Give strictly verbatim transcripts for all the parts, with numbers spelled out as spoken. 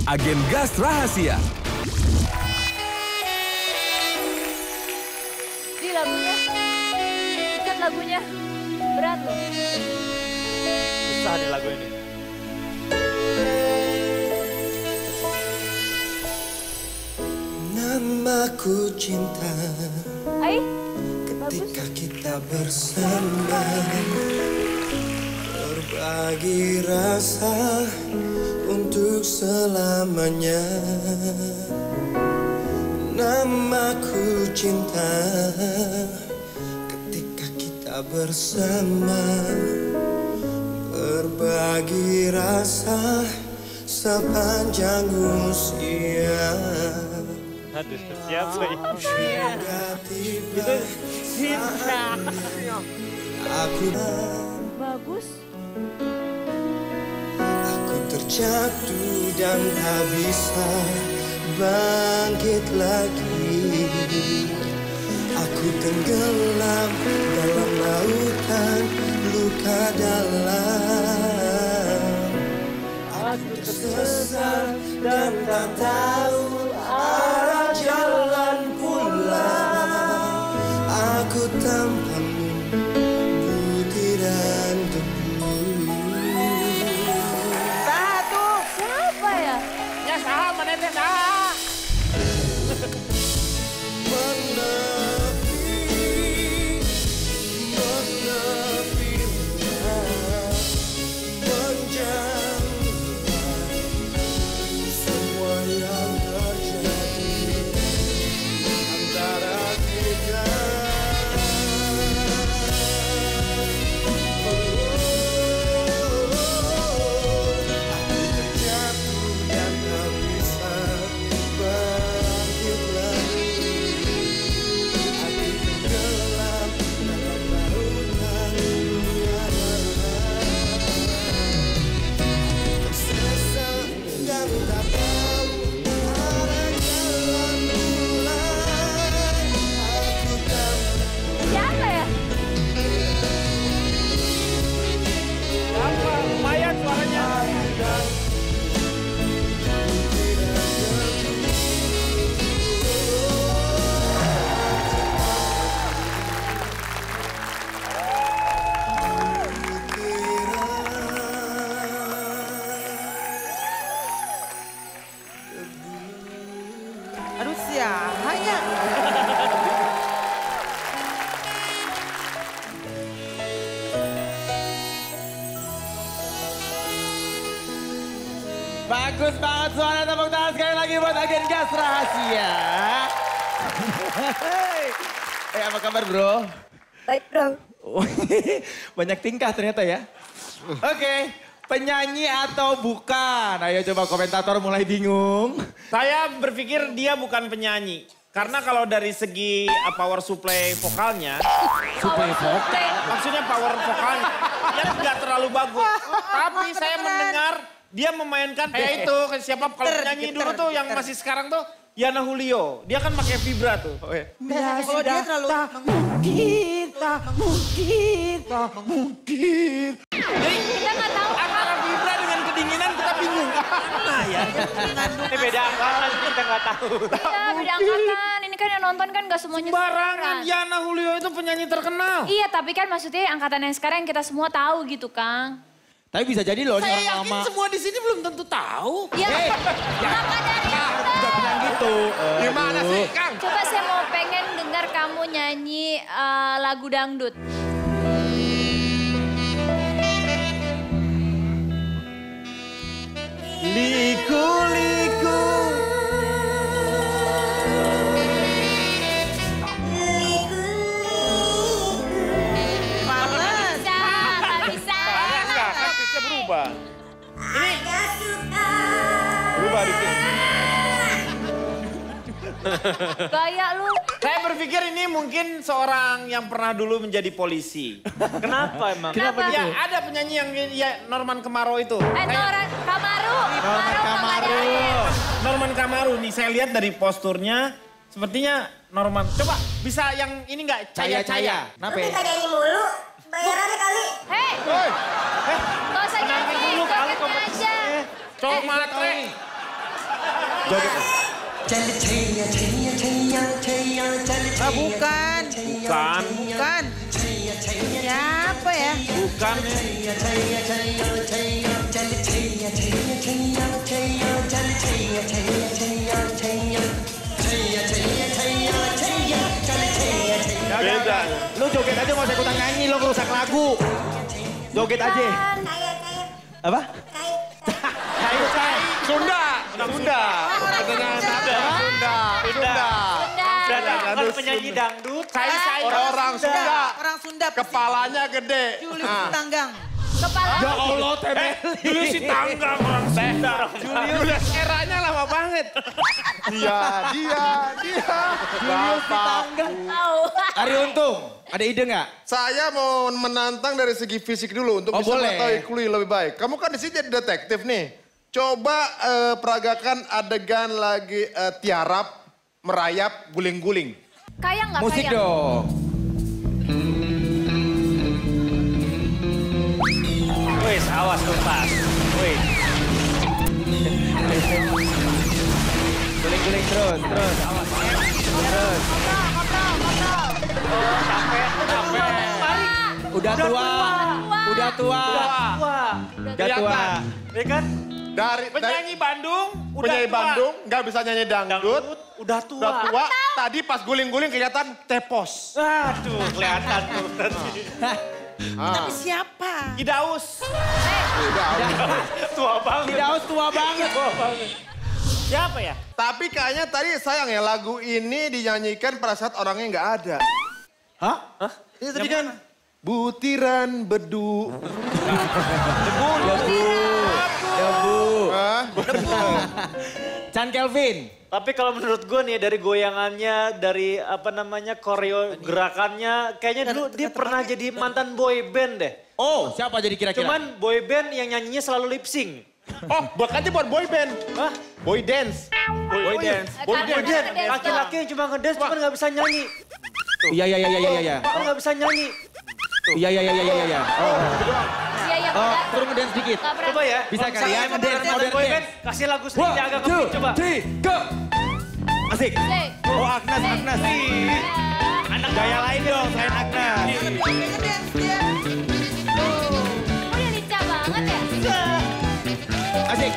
Agen Gas Rahasia. Di lagunya, ikat lagunya, berat loh. Susah nih lagu ini. Namaku cinta. Hai, ketika bagus. kita bersama, berbagi rasa untuk selamanya. Namaku cinta, ketika kita bersama, berbagi rasa sepanjang usia. Aduh, siapa ya? Tiba-tiba aku Bagus. Aku terjatuh dan tak bisa bangkit lagi. Aku tenggelam dalam lautan luka dalam. Aku tersesat dan tak tahu arah jalan pulang. Aku tanpamu butiran debu. Satu. Siapa ya? Ya saha, mana teh saha? Menepi, menepinya, menjauhkan semua yang terjadi antara kita. Aku terjatuh dan tak bisa bangkit lagi. Aku tenggelam dalam lautan luka dalam. Tersesat dan tak tahu arah jalan pulang. Aku tak Siapa ya? Apa? Lumayan suaranya. Aduh siahanya. Bagus banget suara, tepuk tangan sekali lagi buat Agen Gas Rahasia. Eh apa kabar bro? Baik bro. Banyak tingkah ternyata ya. Oke, penyanyi atau bukan? Ayo coba komentator mulai bingung. Saya berpikir dia bukan penyanyi. Karena kalau dari segi uh, power supply vokalnya, Supply vokal. maksudnya power vokalnya, ya nggak terlalu bagus. Tapi saya mendengar dia memainkan kayak itu, kayak siapa kalau penyanyi dulu tuh yang masih sekarang tuh Yana Julio. Dia kan pakai vibra tuh. Oh, iya. Ya, kalau dia terlalu mungkin, tak mungkin, tak mungkin. Jadi Kita nggak tahu. antara vibra dengan kedinginan kita bingung. Nah ya. Ini beda angkatan kita nggak tahu. Iya, beda angkatan. Ini kan yang nonton kan nggak semuanya. Barangan seumuran. Yana Julio itu penyanyi terkenal. Iya, tapi kan maksudnya angkatan yang sekarang yang kita semua tahu gitu, Kang. Tapi bisa jadi loh ini Saya orang yakin lama. semua di sini belum tentu tahu. Iya, maka dari itu. Udah bilang gitu. Gimana Aduh. sih, Kang? Coba saya mau pengen dengar kamu nyanyi eh, lagu dangdut. Liku-liku. Males. Bisa, tak bisa. Enggak, kan pitch-nya berubah. Ini berubah di sini. Gaya lu. Saya berpikir ini mungkin seorang yang pernah dulu menjadi polisi. Kenapa emang? Kenapa? Ya ada penyanyi yang ya, Norman Kamaru itu. Eh, Kayak Norman Kamaru. Norman Kamaru. Norman Kamaru nih saya lihat dari posturnya sepertinya Norman. Coba bisa yang ini enggak caya-caya. Kenapa ya? nyanyi mulu, bayarannya kali. Hei, Woi, eh, gak usah tenangin nyanyi, dulu kali jogetnya aja. kompetisinya. Cowok Eh, matre. Joget. Ah, bukan. Bukan. Bukan. Siapa ya? Bukan ya. Beda. Lu joget aja, mau saya ikutan nyanyi, lo ngerusak lagu. Joget aja. Bukan. Apa? Kayu kai. Sunda. Sunda. Katanya Sunda. Sunda. Sunda. Sunda. Bukan penyanyi dangdut. Kai kai. Orang Sunda. Orang Sunda. Kepalanya gede. Julius Tanggang. Kepala. Ya Allah, Temeli. Dulu si tanggang orang Sunda. Julius eranya lama banget. Dia, dia, dia. Bapak. Tahu. Ari Untung, ada ide nggak? Saya mau menantang dari segi fisik dulu untuk Oh, bisa boleh. mengetahui Clue lebih baik. Kamu kan di sini jadi detektif nih. Coba eh, peragakan adegan lagi eh, tiarap, merayap, guling-guling. Kayak nggak Musik kayak? dong. Wis, awas tuntas. Wis. Guling-guling terus, terus. Awas. Terus. Ngobrol, ngobrol, ngobrol. Udah tua. Udah tua. Wah. Udah tua. Ya kan? Dari, dari Penyanyi Bandung. Udah penyanyi tua. Bandung, nggak bisa nyanyi dangdut. Dangdut. Udah tua. Udah tua, tadi pas guling-guling kelihatan tepos. Aduh, kelihatan tuh. Tapi siapa? Idaus. Udah, Tua banget. Tidak tua banget. Tua banget. Siapa ya? Tapi kayaknya tadi sayang ya lagu ini dinyanyikan pada saat orangnya nggak ada. Hah? Ini tadi kan butiran bedu. Debu. Debu. Hah? Chan Kelvin. Tapi kalau menurut gue nih dari goyangannya, dari apa namanya koreo gerakannya, kayaknya dulu dia pernah jadi mantan boy band deh. Oh, siapa jadi kira-kira? Cuman boy band yang nyanyinya selalu lip sync. Oh, buat aja buat boy band. Hah? Boy dance. Boy dance. Boy Karena band. ngedance Laki-laki yang cuma ngedance cuman nggak bisa nyanyi. Iya, iya, iya, iya, iya. Kalau nggak bisa nyanyi. Iya, iya, iya, iya, iya, iya. Oh, Iya, iya, oh, udah. suruh ngedance dikit. Nggak pernah. Coba ya. Bisa Kalau kali ya, misalnya ngedance, modern modern boy dance. band, kasih lagu sedikit agak ngebeat coba. three, go. Asik. Say. Oh, Agnes, Agnes. Anak gaya lain dong, selain Agnes. Ngedance dia. Oh, dia lincah banget ya? Asik.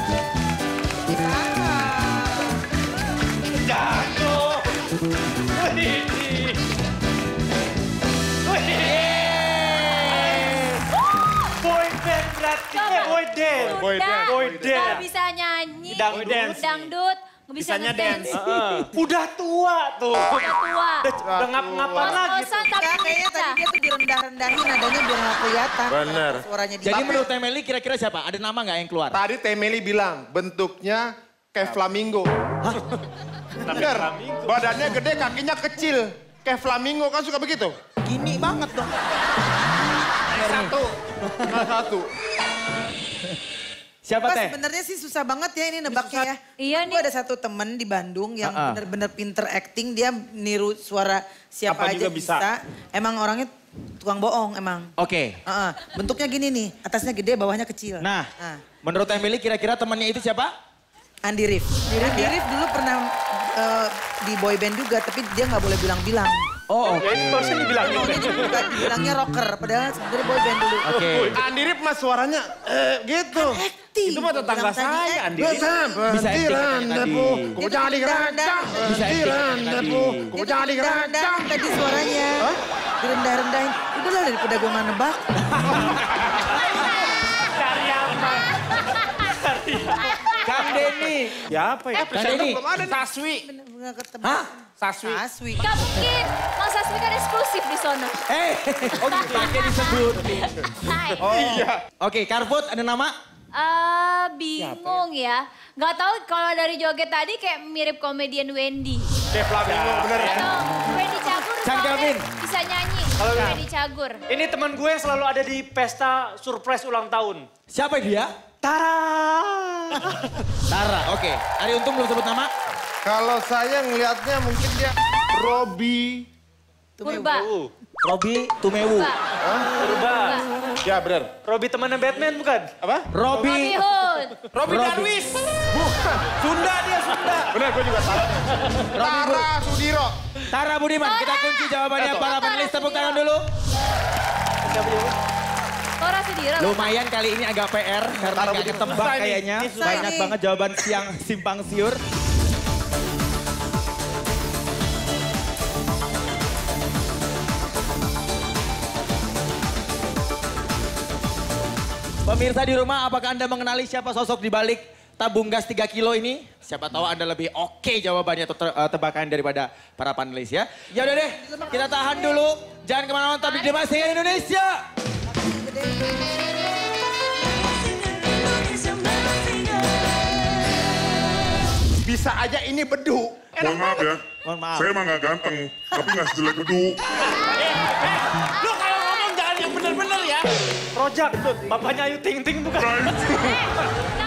Jago. Wih. Boy band berarti. Coba. Eh, boy dance. Boy Udah, dance. Boy nggak dance. bisa nyanyi. Dangdut. Dangdut. Dangdut. Nggak bisa Bisanya ngedance. dance. Udah tua tuh. Udah tua. Udah, udah ngap-ngapan lagi. Kos-kosan tapi Ya, kayaknya lincah. tadi dia tuh direndah-rendahin nadanya biar nggak kelihatan. Bener. Suaranya di Jadi menurut Temeli kira-kira siapa? Ada nama nggak yang keluar? Tadi Temeli bilang bentuknya kayak flamingo. Bener. Badannya gede, kakinya kecil. Kayak flamingo kan suka begitu? Gini banget dong. Satu. Nah, satu. Siapa Pas Teh? sebenarnya sih susah banget ya ini nebaknya ya. Iya Gue nih. ada satu temen di Bandung yang Ah, ah. bener-bener pinter acting. Dia niru suara siapa Apa aja juga bisa. bisa. Emang orangnya tukang bohong emang. Oke. Ah, ah. Bentuknya gini nih, atasnya gede, bawahnya kecil. Nah, Ah. menurut Temeli kira-kira temannya itu siapa? Andi Rif. Andi Rif dulu pernah eh, di boy band juga, tapi dia nggak boleh bilang-bilang. Oh, Ya itu barusan dibilangin. Dia juga dibilangnya rocker, padahal sebenarnya boy band dulu. oke. Andi Rif mas suaranya eh, gitu. Acting. Itu mah tetangga Bilang tadi, saya, eh, Andi. Bisa Bisa acting katanya tadi. Kau jangan digerakkan. Bisa acting katanya tadi. Kau jangan digerakkan. direndah-rendahin tadi suaranya. Direndah-rendahin. Udahlah daripada gue nggak nebak. Dari apa? Kang Denny. Siapa ya? Kang Denny. Belum ada. Saswi. Bener-bener ketemu. Hah? Saswi. Aswi. Gak mungkin. Mas Asmi kan eksklusif di sono. Eh, oh pakai disebut. Hai. Oh iya. Oke, Carput ada nama? Eh, bingung ya. Gak tahu kalau dari joget tadi kayak mirip komedian Wendy. Kayak flamingo bener. Atau Wendy Cagur Chan soalnya Kelvin. bisa nyanyi. Kalau nggak. Wendy Cagur. Ini teman gue yang selalu ada di pesta surprise ulang tahun. Siapa dia? Tara. Tara, oke. Ari Untung belum sebut nama? Kalau saya ngelihatnya mungkin dia Robby. Purba. Uh, Robi Tumewu. Purba. Purba. Ya bener. Robi temannya Batman bukan? Apa? Robin Robi. Hood. Robby Robby. Darwis. Bukan. Sunda dia Bener, gue juga salah. Tara Sudiro. Tara Budiman, kita kunci jawabannya Eto. para panelis. Tepuk tangan dulu. Tora Sudiro. Lumayan kali ini agak P R karena Tara nggak Budiman. ketebak Susah ini, kayaknya. ini susah Banyak ini. banget jawaban siang simpang siur. Pemirsa di rumah, apakah Anda mengenali siapa sosok di balik tabung gas tiga kilo ini? Siapa tahu Anda lebih oke jawabannya atau te- eh, tebakan daripada para panelis ya. Ya udah deh, kita tahan dulu. Jangan kemana-mana, tapi di Mas Singing Indonesia. Bisa aja ini bedu. Mohon maaf ya, Mohon maaf. saya emang gak ganteng, tapi gak sejelek bedu. Lu kalau ngomong jangan yang bener-bener ya. Rojak tuh, bapaknya Ayu Ting Ting bukan? Nah itu. Nah,